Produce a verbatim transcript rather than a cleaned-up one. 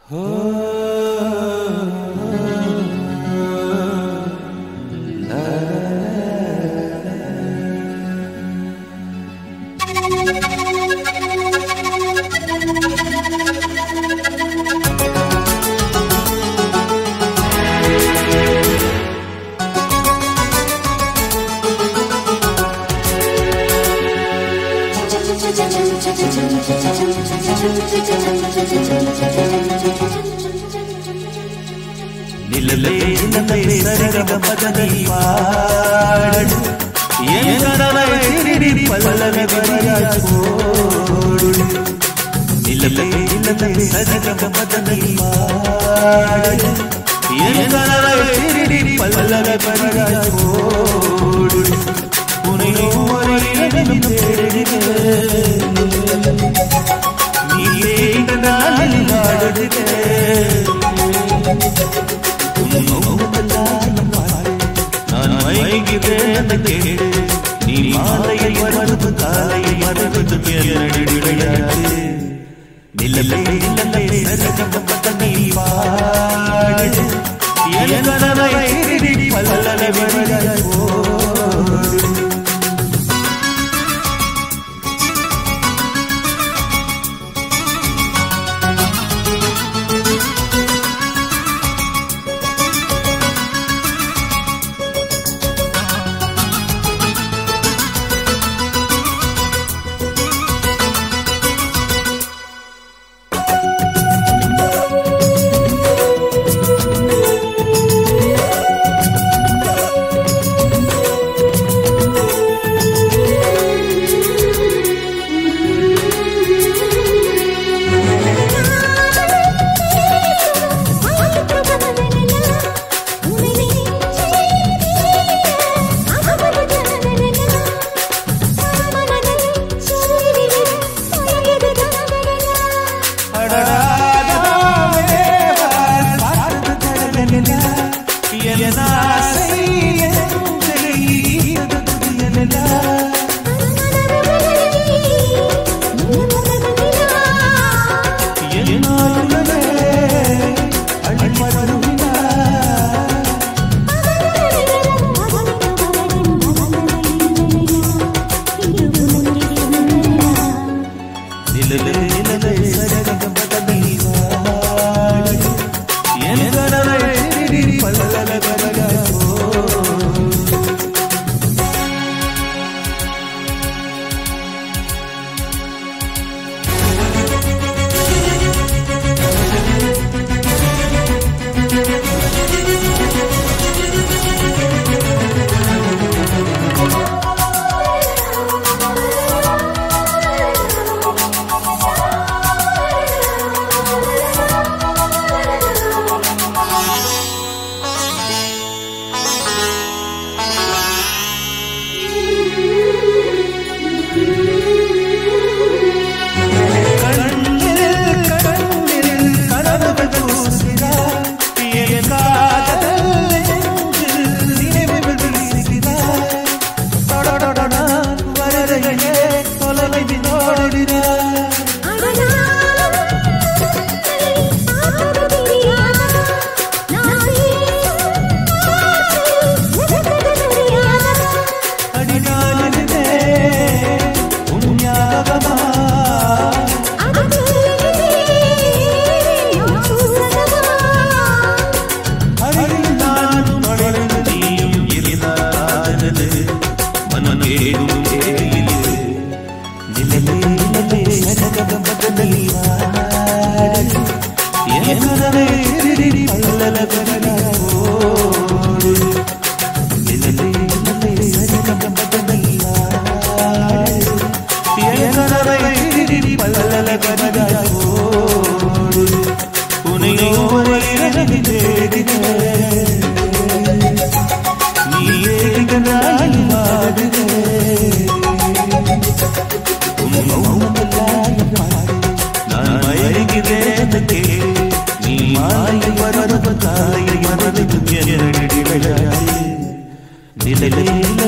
நிலலே நிலலே சரிகம பதனி பாடு என் கனவை திருடி பல்லவி வரியாய் போடு. நிலலே நிலலே சரிகம பதனி பாடு என் கனவை திருடி பல்லவி வரியாய் போடு. உன்னை ஒவ்வொரு இடமும் தேடுகிறேன், நீயே இந்த நாளில் வாடுகிறேன். நான் மயங்குகிறேன் கேடு, நீ மாலையில் வருவது காலையில் மறுபது விளையாடு. நிலலே நிலலே சரிகம பதனி பாடு என் கனவை திருடி பல்லவி வரியாய் போடு. நிலலே